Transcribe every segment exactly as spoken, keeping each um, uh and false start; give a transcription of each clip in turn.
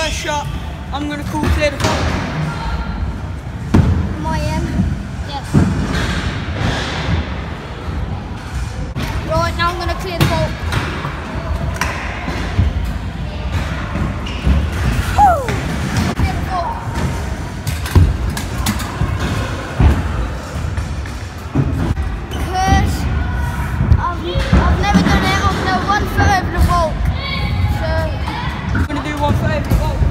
first shot, I'm going to call clear the vault. My end. Yes. Right, now I'm going to clear the vault. Woo! Clear the vault. Because I've, I've never done it on the one foot over the vault. So I'm going to do one foot over the vault.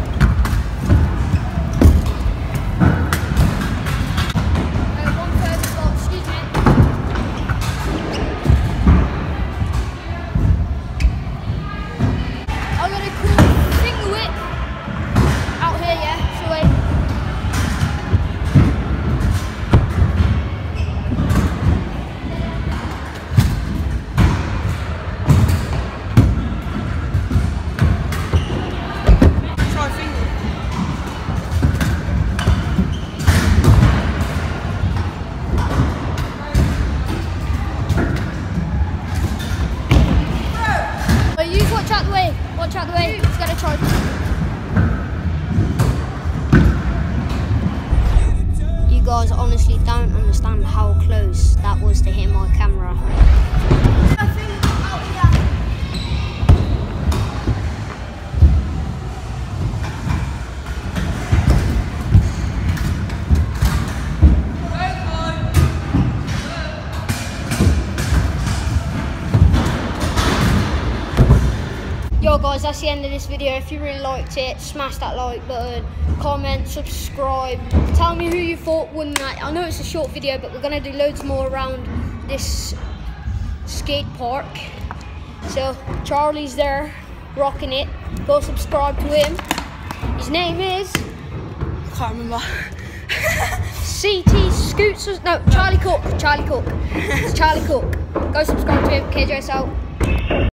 Watch out the way, watch out the way, it's got a charge. You guys honestly don't understand how close that was to hit my camera. Yo guys, that's the end of this video. If you really liked it, smash that like button, comment, subscribe, tell me who you thought won that. I know it's a short video, but we're going to do loads more around this skate park. So Charlie's there rocking it, go subscribe to him. His name is, I can't remember. C T Scoots, no, Charlie Cook, Charlie Cook, it's Charlie Cook. Go subscribe to him, K J S out.